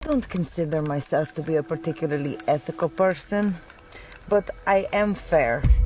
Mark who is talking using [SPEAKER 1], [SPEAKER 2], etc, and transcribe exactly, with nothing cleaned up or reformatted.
[SPEAKER 1] don't consider myself to be a particularly ethical person, but I am fair